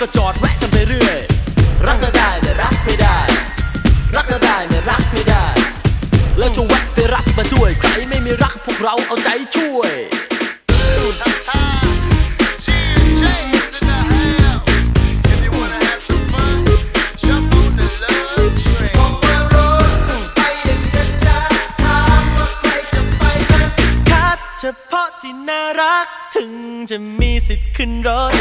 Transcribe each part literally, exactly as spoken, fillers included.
ก็จอดแวะกันไปเรื่อยรักก็ได้แต่รักไม่ได้รักก็ได้แต่รักไม่ได้แล้วจงแวะไปรักมาด้วยใครไม่มีรักพวกเราเอาใจช่วยเฉพาะที่น่ารักถึงจะมีสิทธิ์ขึ้นรถ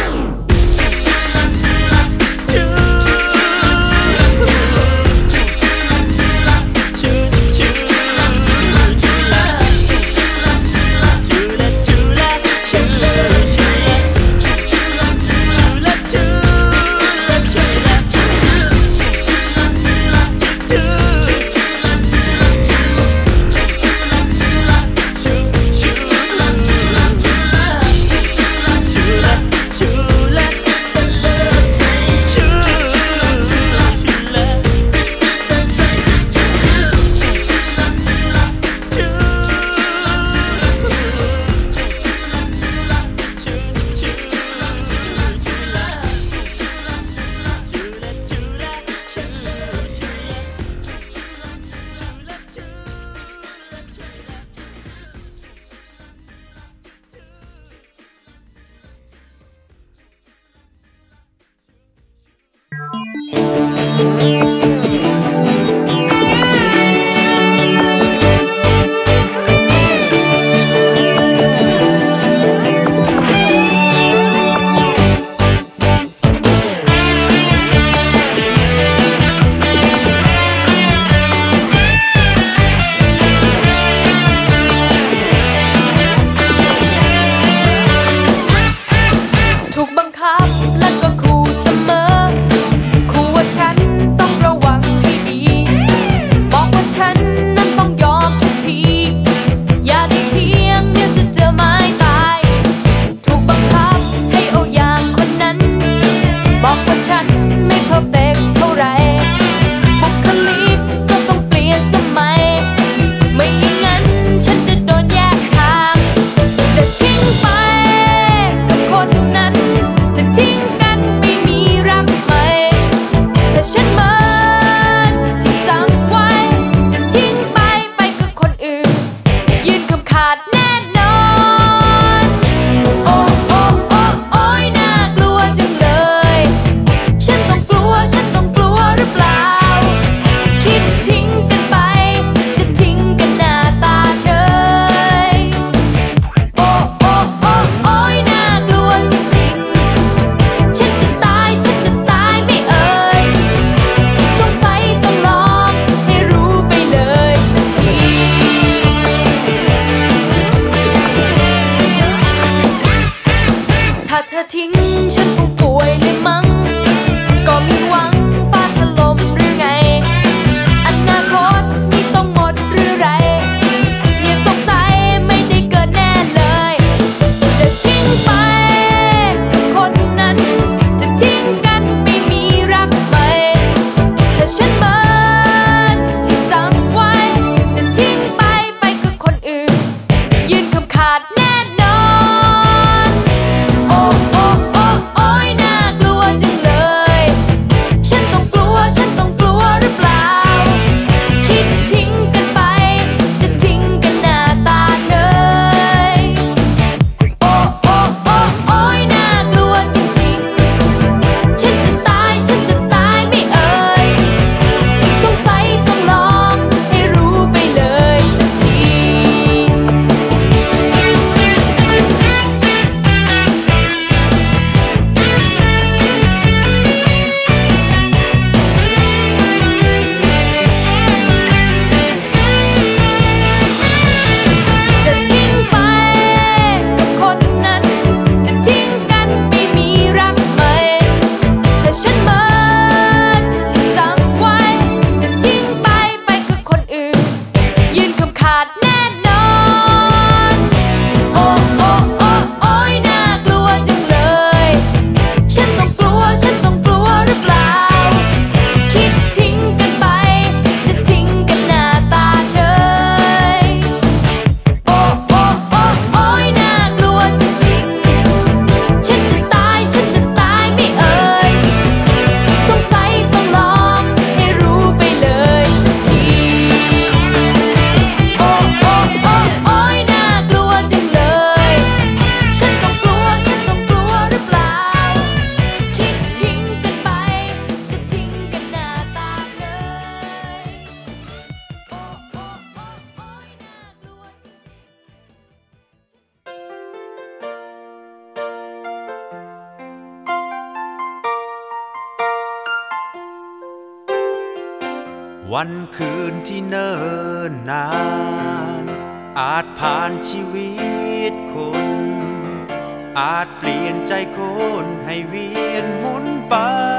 วันคืนที่เนิ่นนานอาจผ่านชีวิตคนอาจเปลี่ยนใจคนให้เวียนหมุนไป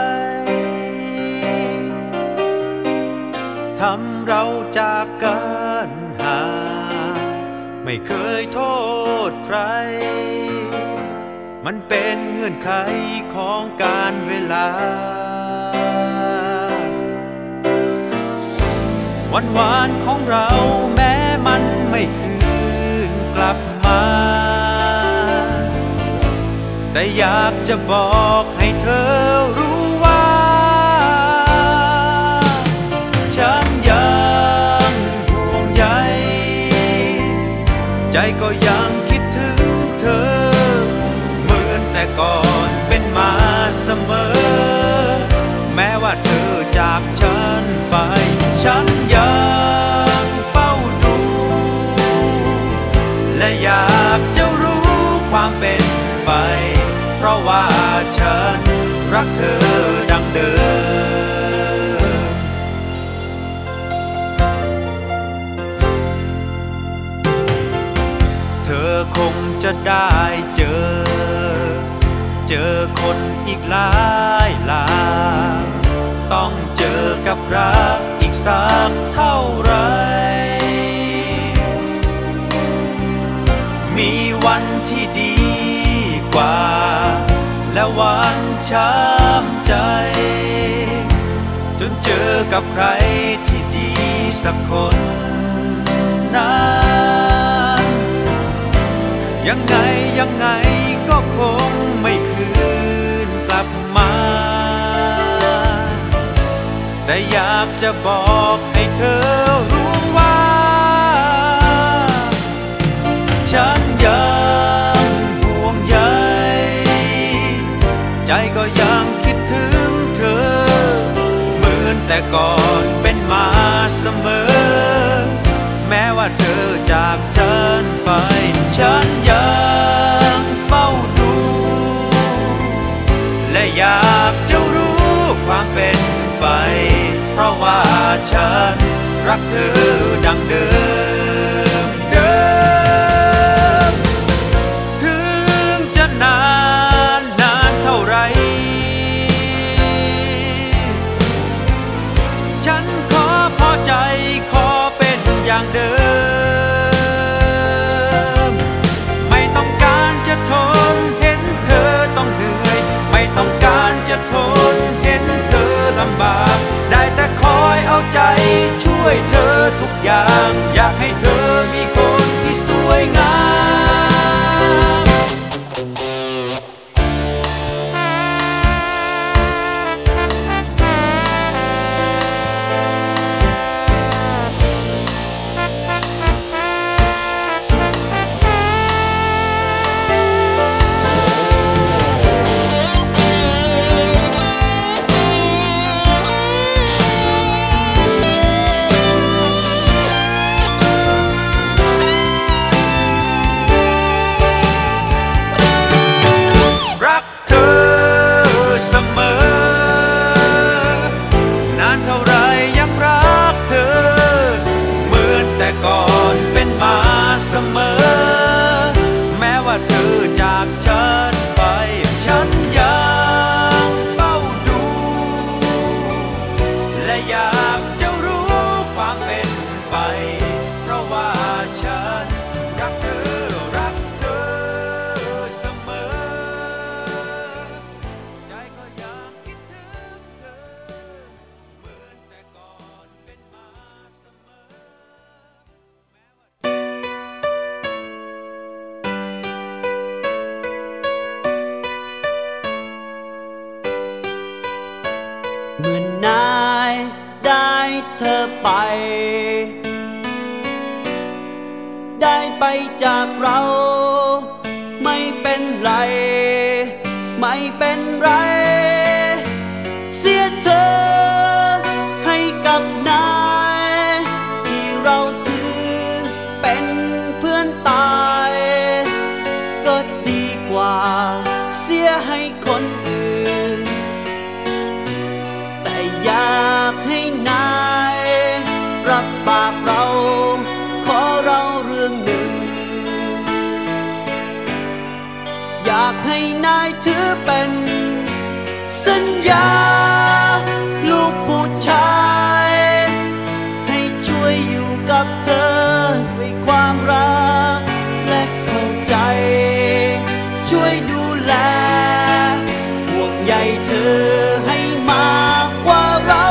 ทำเราจากกันห่างไม่เคยโทษใครมันเป็นเงื่อนไขของการเวลาวันวานของเราแม้มันไม่คืนกลับมาแต่อยากจะบอกให้เธอรู้ว่าฉันยังห่วงใยใจก็ยังคิดถึงเธอเหมือนแต่ก่อนเป็นมาเสมอแม้ว่าเธอจากฉันไปฉันยังเฝ้าดูและอยากจะรู้ความเป็นไปเพราะว่าฉันรักเธอดังเดิมเธอคงจะได้เจอเจอคนอีกหลายหลายต้องเจอกับรักอีกสักเท่าไรมีวันที่ดีกว่าและวันช้ำใจจนเจอกับใครที่ดีสักคนนั้นยังไงยังไงก็คงไม่คืนกลับมาแต่อยากจะบอกให้เธอรู้ว่าฉันยังห่วงใยใจก็ยังคิดถึงเธอเหมือนแต่ก่อนเป็นมาเสมอแม้ว่าเธอจากฉันไปฉันยังเฝ้าดูและอยากจะรู้ความเป็นไปเพราะว่าฉันรักเธอดังเดิมเดิมถึงจะนานนานเท่าไรฉันขอพอใจขอเป็นอย่างเดิมไม่ต้องการจะทนเห็นเธอต้องเหนื่อยไม่ต้องการจะทนเห็นเธอลำบากได้แต่คอยเอาใจช่วยเธอทุกอย่างอยากให้เธอมีคนที่สวยงามก่อนเป็นมาเสมอแม้ว่าเธอจากฉันไปฉันยังเฝ้าดูและอยากจะรู้ความเป็นไปเพราะว่าฉันรักเธอรักเธอเสมอใจก็ยังคิดถึงเธอเหมือนแต่ก่อนเป็นมาเสมอเมื่อนายได้เธอไปได้ไปจากเราไม่เป็นไรไม่เป็นไรเสียเธอให้กับนายที่เราถือเป็นเพื่อนตายก็ดีกว่าเสียให้คนอื่นอยากให้นายเป็นสัญญาลูกผู้ชายให้ช่วยอยู่กับเธอด้วยความรักและเข้าใจช่วยดูแลห่วงใยเธอให้มากกว่าเรา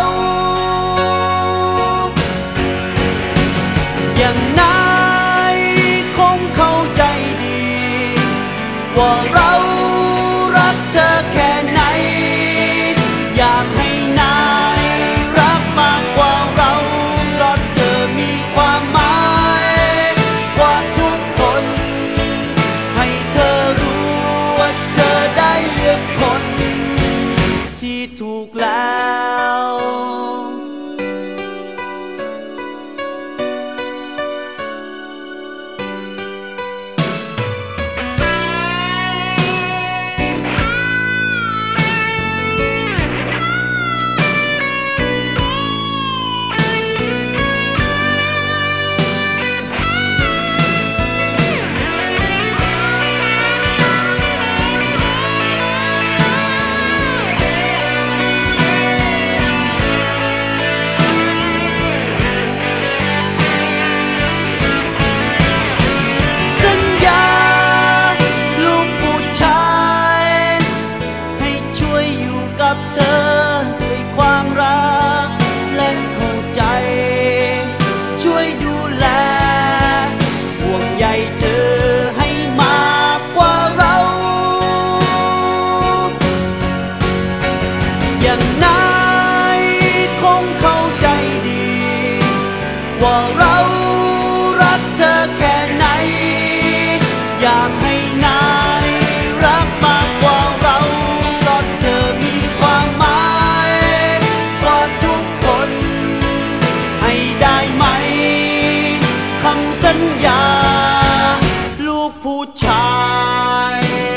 อย่างนายคงเข้าใจดีว่าเรารักเธอแค่ไหนอยากให้นายรักมากกว่าเราเพราะเธอมีความหมายกว่าทุกคนให้เธอรู้ว่าเธอได้เลือกคนที่ถูกแล้วเธอด้วยความรักและเข้าใจช่วยดูแลห่วงใยเธอให้มากกว่าเราอย่างนายคงเข้าใจดีว่าเรารักเธอแค่ไหนอยากให้นายรักมากกว่าเราเพราะเธอมีความหมายกว่าทุกคนให้ได้ไหมคำสัญญาลูกผู้ชาย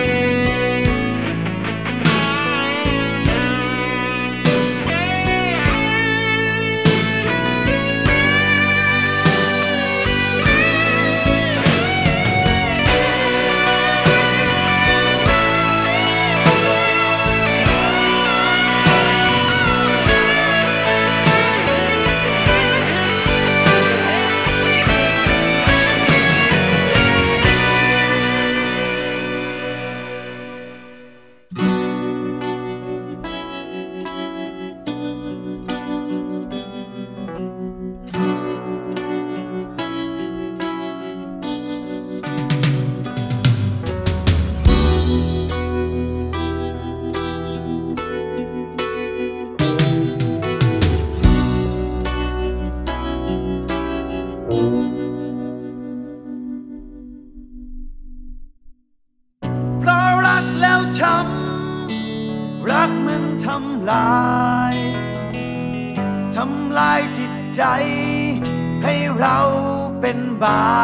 ช้ำรักมันทำลายทำลายจิตใจให้เราเป็นบ้า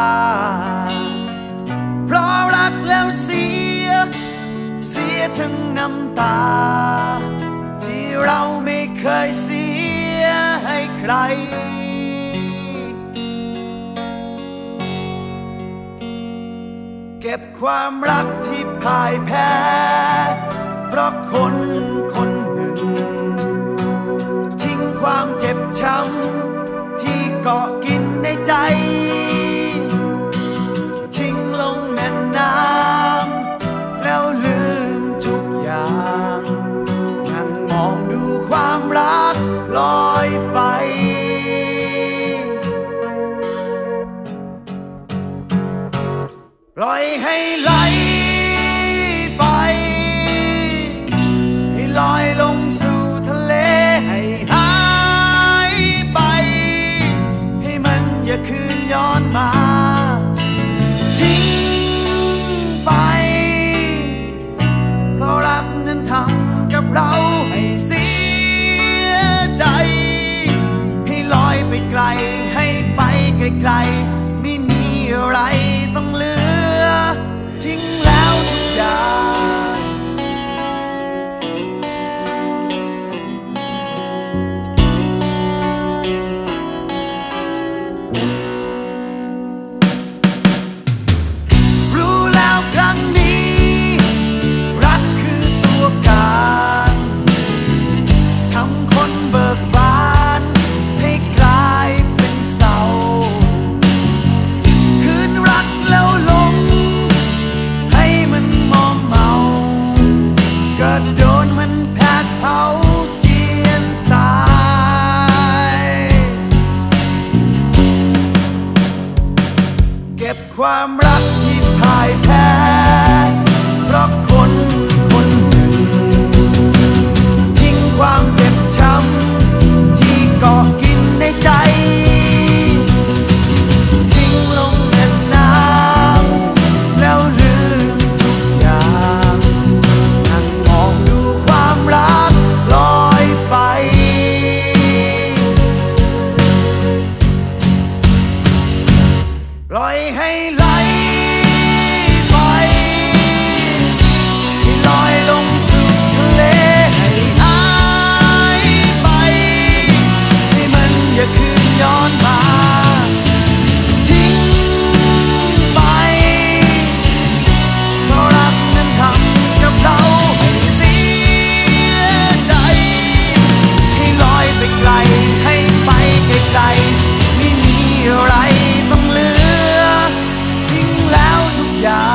เพราะรักแล้วเสียเสียทั้งน้ำตาที่เราไม่เคยเสียให้ใครเก็บความรักที่พ่ายแพ้เพราะคนคนหนึ่งทิ้งความเจ็บช้ำที่เกาะกินในใจทิ้งลงแม่น้ำแล้วลืมทุกอย่างนั่งมองดูความรักลอยไปปล่อยให้ไหลไปให้ลอยลงสู่ทะเลให้หายไปให้มันอย่าคืนย้อนมาทิ้งไปเพราะรักนั้นทำกับเราให้เสียใจให้ลอยไปไกลให้ไปไกลๆไม่มีอะไรต้องเหลือที่บความรักที่พ่ายแพ้เพราะคนคนหนึ่งทิ้งความเจ็บช้ำที่เกาะกินในใจทิ้งลงในน้ำแล้วลืมทุกอย่างนั่งมองดูความรักลอยไปปล่อยให้ไหลไปให้ลอยลงสู่ทะเลให้หายไปให้มันอย่าคืนย้อนมาทิ้งไปเพราะรักนั้นทำกับเราให้เสียใจให้ลอยไปไกลให้ไปไกลๆไม่มีอะไรต้องเหลือทิ้งแล้วทุกอย่าง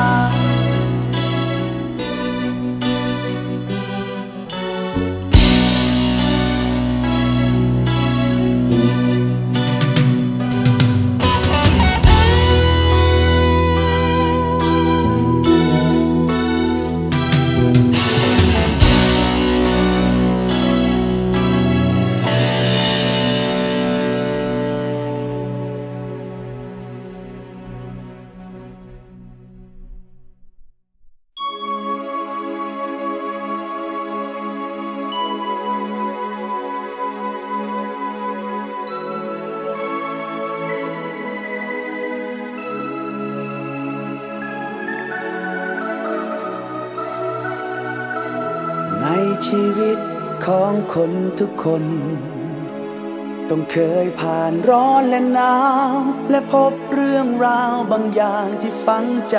ในชีวิตของคนทุกคนต้องเคยผ่านร้อนและหนาวและพบเรื่องราวบางอย่างที่ฝังใจ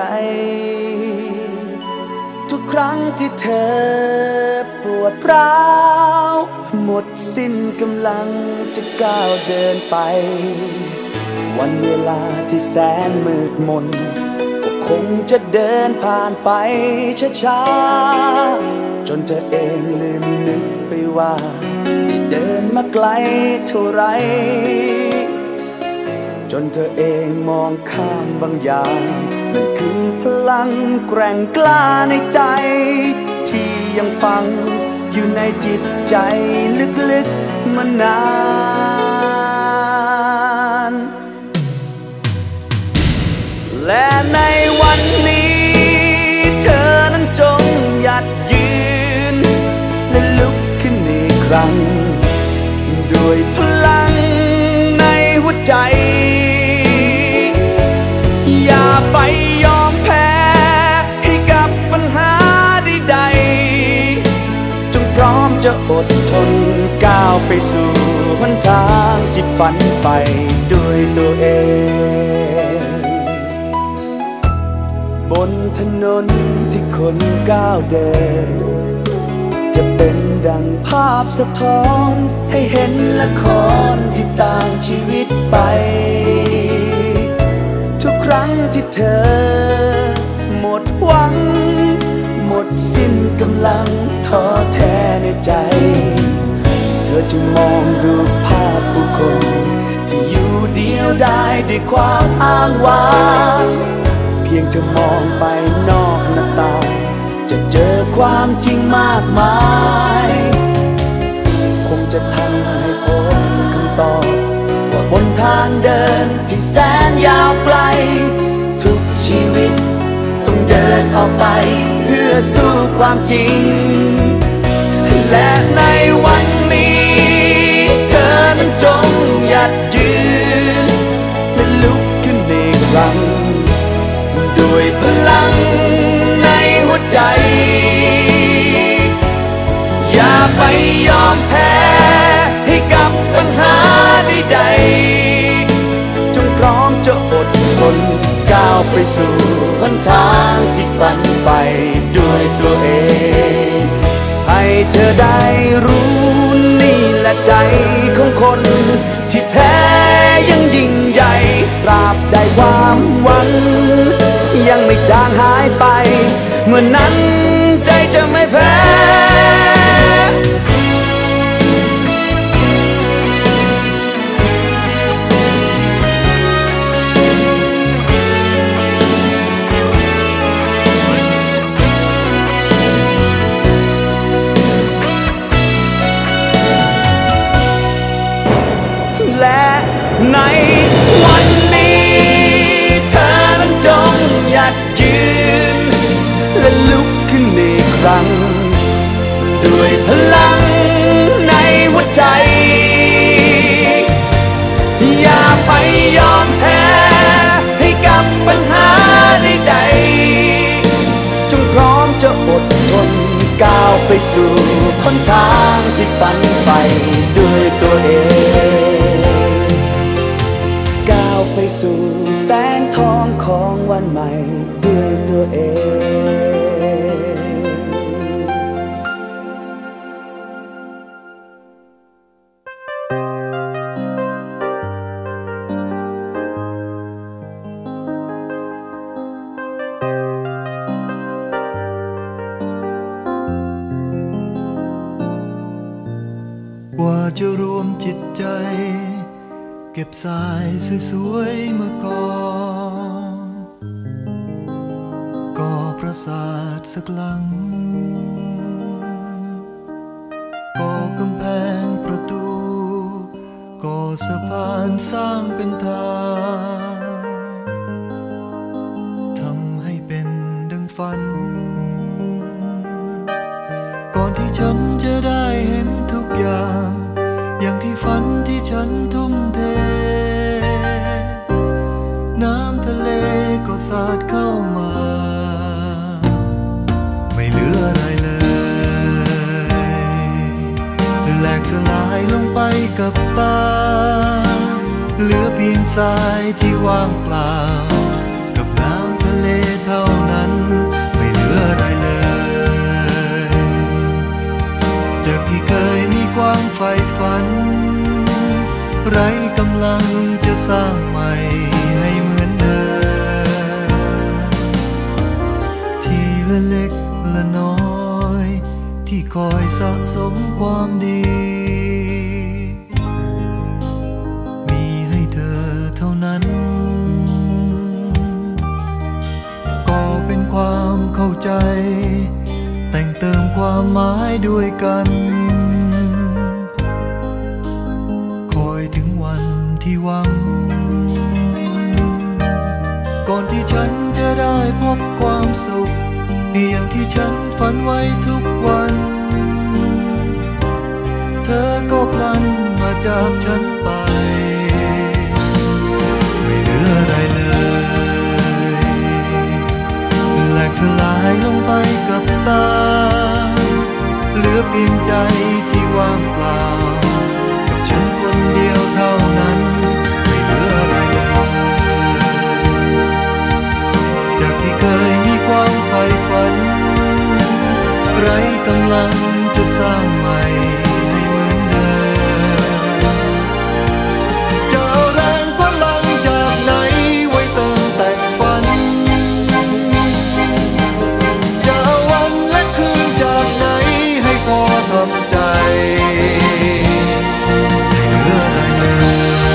ทุกครั้งที่เธอปวดร้าวหมดสิ้นกำลังจะก้าวเดินไปวันเวลาที่แสนมืดมนก็คงจะเดินผ่านไปช้าๆจนเธอเองลืมนึกไปว่าได้เดินมาไกลเท่าไรจนเธอเองมองข้ามบางอย่างนั่นคือพลังแกร่งกล้าในใจที่ยังฝังอยู่ในจิตใจลึกๆมานานและในวันนี้เธอนั้นจงหยัดยืนและลุกขึ้นอีกครั้งด้วยพลังในหัวใจอย่าไปยอมแพ้ให้กับปัญหาใดๆจงพร้อมจะอดทนก้าวไปสู่หนทางที่ฝันไปด้วยตัวเองบนถนนที่คนก้าวเดินจะเป็นดังภาพสะท้อนให้เห็นละครที่ต่างชีวิตไปทุกครั้งที่เธอหมดหวังหมดสิ้นกำลังท้อแท้ในใจเธอจะมองดูภาพผู้คนที่อยู่เดียวดายด้วยความอ้างว้างเพียงเธอมองไปนอกหน้าต่างจะเจอความจริงมากมายคงจะทำให้พบคำตอบว่าบนทางเดินที่แสนยาวไกลทุกชีวิตต้องเดินออกไปเพื่อสู้ความจริงและในวันนี้เธอนั้นจงหยัดยืนและลุกขึ้นอีกครั้งด้วยพลังในหัวใจอย่าไปยอมแพ้ให้กับปัญหาใดๆจงพร้อมจะอดทนก้าวไปสู่หนทางที่ฝันไปด้วยตัวเองให้เธอได้รู้นี่แหละใจของคนที่แท้ยังยิ่งใหญ่ตราบใดความหวังยังไม่จางหายไปเมื่อนั้นใจจะไม่แพ้แสงทองของวันใหม่ด้วยตัวเองกว่าจะรวมจิตใจเก็บสายสวยๆมาก่อนก่อปราสาทสักหลังก่อกำแพงประตูก่อสะพานสร้างเป็นทางทำให้เป็นดังฝันก่อนที่ฉันจะได้เห็นทุกอย่างอย่างที่ฝันที่ฉันทุ่มเทน้ำทะเลก็สาดเข้ามาไม่เหลืออะไรเลยแหลกสลายลงไปกับตาเหลือเพียงทรายที่ว่างเปล่ากับน้ำทะเลเท่านั้นไม่เหลืออะไรเลยจากที่เคยมีความใฝ่ฝันไร้กำลังจะสร้างใหม่ให้เหมือนเดิมทีละเล็กละน้อยที่คอยสะสมความดีมีให้เธอเท่านั้นก็เป็นความเข้าใจแต่งเติมความหมายด้วยกันคอยถึงวันที่หวังก่อนที่ฉันจะได้พบความสุขอย่างที่ฉันฝันไว้ทุกวันเธอก็พลันมาจากฉันไปไม่เหลืออะไรเลยแหลกสลายลงไปกับตาเหลือเพียงใจที่ว่างเปล่ากับฉันคนเดียวเท่านั้นไม่เหลืออะไรเลยจากที่เคยมีความใฝ่ฝันไร้กำลังจะสร้างใหม่ให้เหมือนเดิมจะเอาแรงพลังจากไหนไว้เติมแต่งฝันจะเอาวันและคืนจากไหนให้พอทำใจไม่เหลืออะไรเลย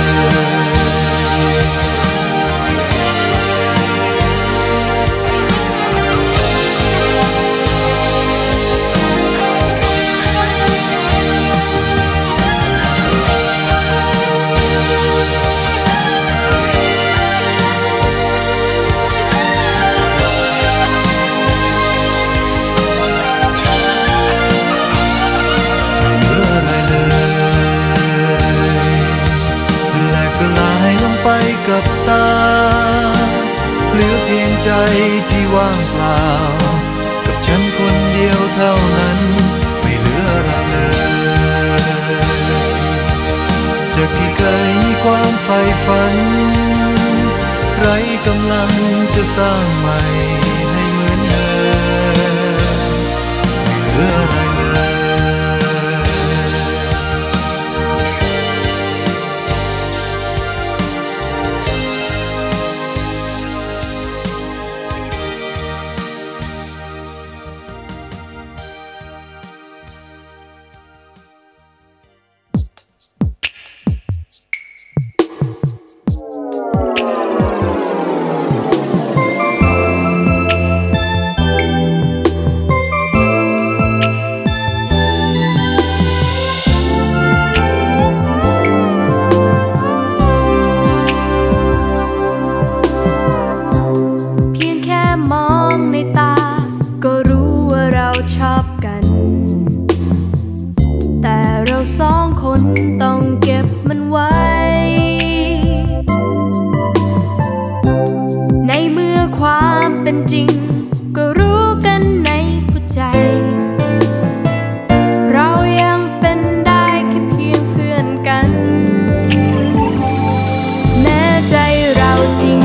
กับตาเหลือเพียงใจที่ว่างเปล่ากับฉันคนเดียวเท่านั้นไม่เหลืออะไรเลยจากที่เคยมีความใฝ่ฝันไร้กำลังจะสร้างใหม่ให้เหมือนเดิมไม่เหลืออะไรเลยต้องเก็บมันไว้ในเมื่อความเป็นจริงก็รู้กันในหัวใจเรายังเป็นได้แค่เพียงเพื่อนกันแม้ใจเราจริง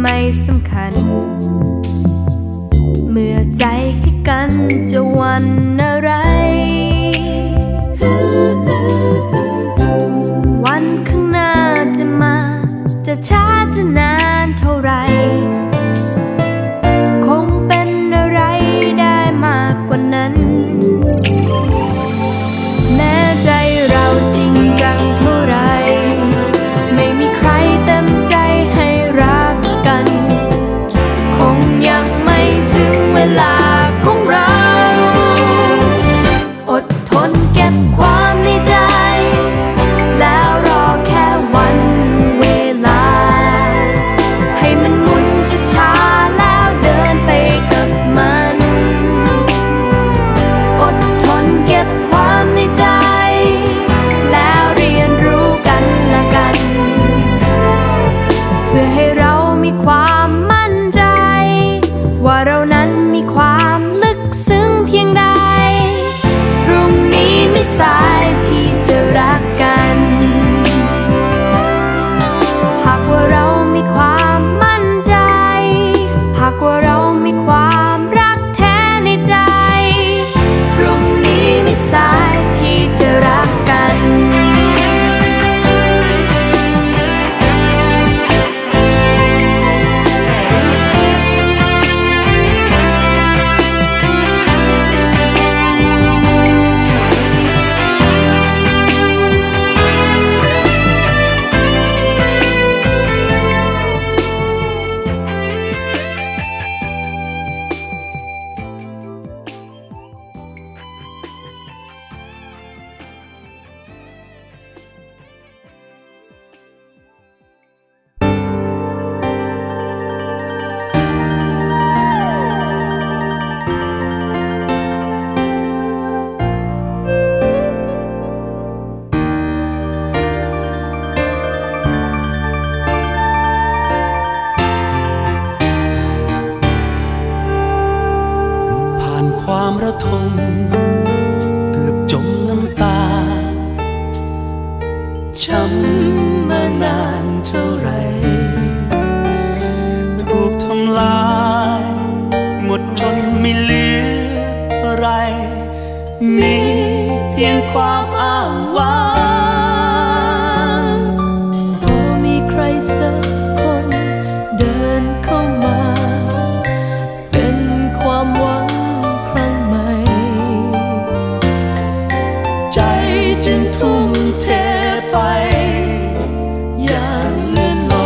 ไม่สำคัญเมื่อใจให้กันจะหวั่นอะไรวันข้างหน้าจะมาจะช้าจะนานเท่าไรคงเป็นอะไรได้มากกว่านั้นแม้ใจเราจริงจังเท่าไรไม่มีใครเต็มใจให้รักกันคงยังไม่ถึงเวลาของเราอดทนเก็บความในใจแล้วรอแค่วันเวลาให้มันหมุนช้าๆแล้วเดินไปกับมันอดทนเก็บความในใจแล้วเรียนรู้กันละกันเพื่อให้เรามีความมั่นใจว่าเรานั้นมีความลึกซึ้งเพียงใดพรุ่งนี้ไม่สายที่จะรักกันหากว่าเรามีความมั่นใจหากว่าเรามีความรักแท้ในใจพรุ่งนี้ไม่สายที่จะรักกันความระทมเกือบจมน้ำตาช้ำมานานเท่าไรถูกทำลายหมดจนไม่เหลืออะไรมีเพียงความอ้างว้างพอมีใครสักคนเดินเข้ามาเป็นความหวังจึงทุ่มเทไปอย่างเลื่อนล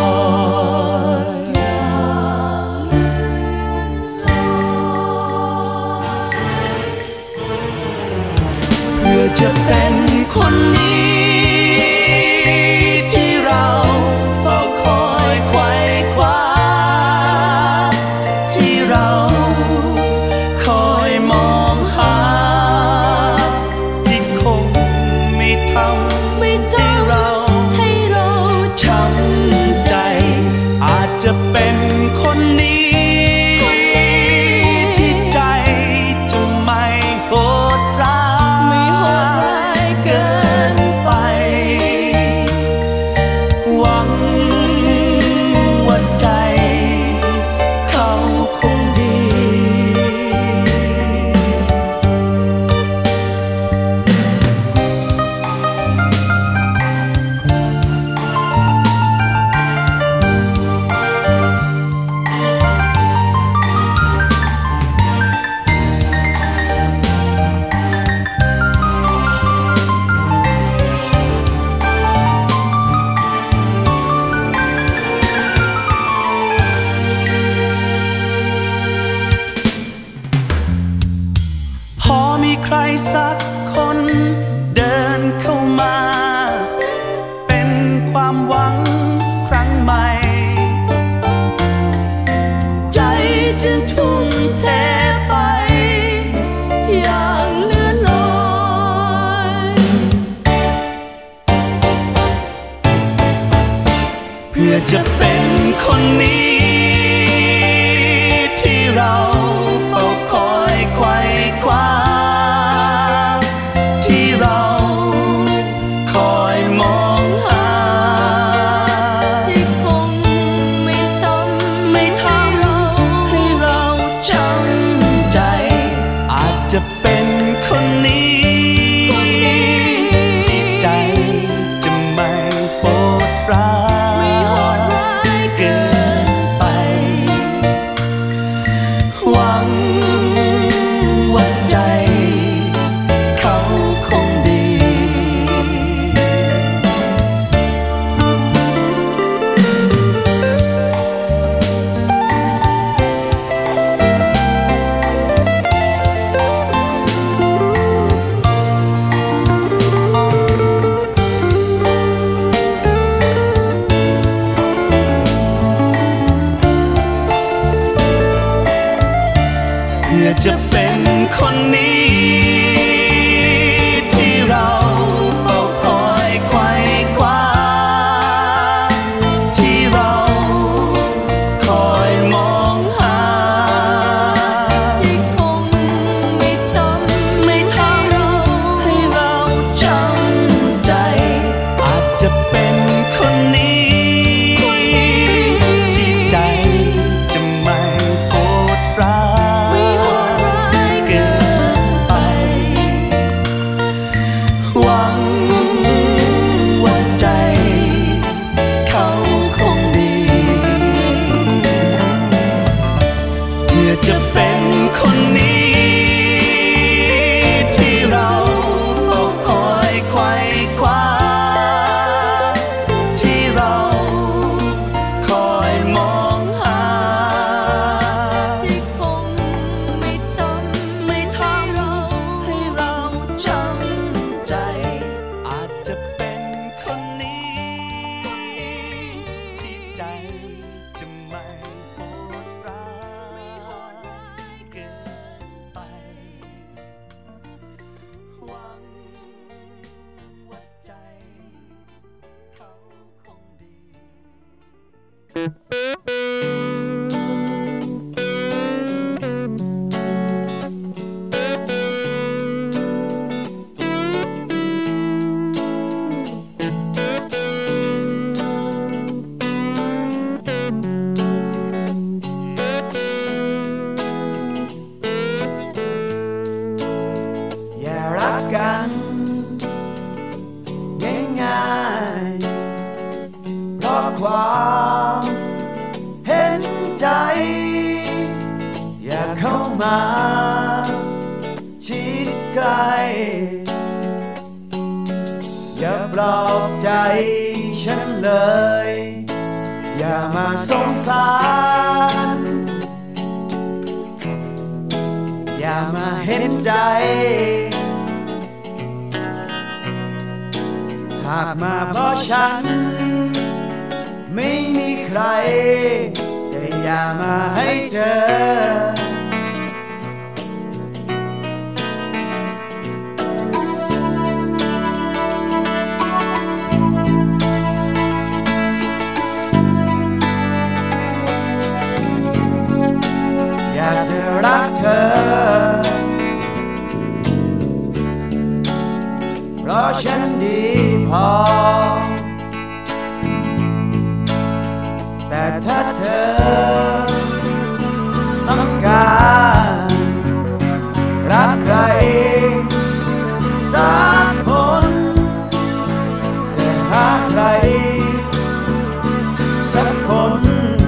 ความเห็นใจอย่าเข้ามาชิดใกล้อย่าปลอบใจฉันเลยอย่ามาสงสารอย่ามาเห็นใจหากมาเพราะฉันไม่มีใครแต่อย่ามาให้เจออยากจะรักเธอเพราะฉันดีพอแต่ถ้าเธอต้องการรักใครสักคนจะหาใครสักคน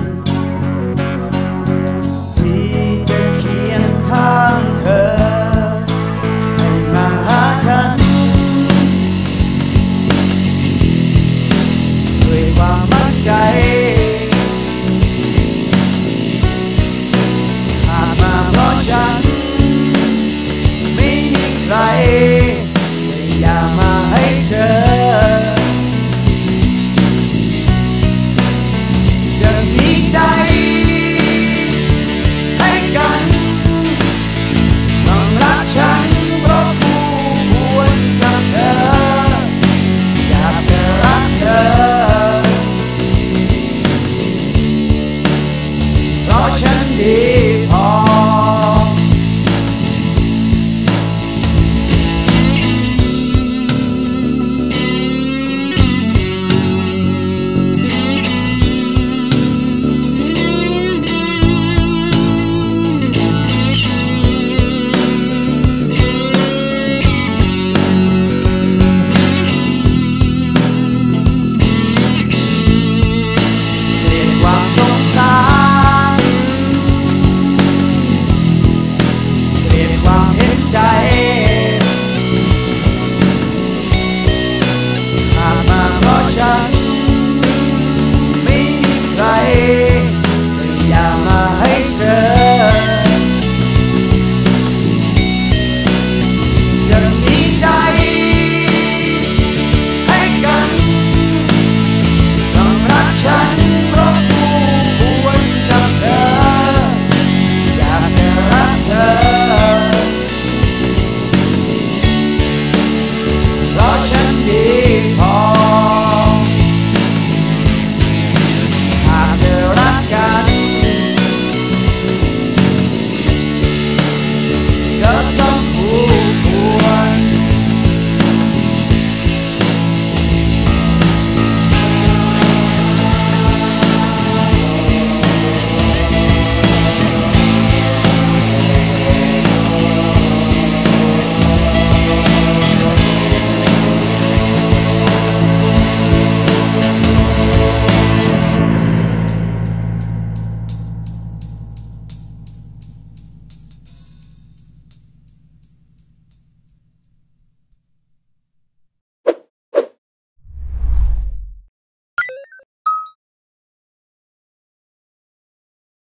ที่จะเคียงข้างเธอให้มาหาฉันด้วยความมั่นใจ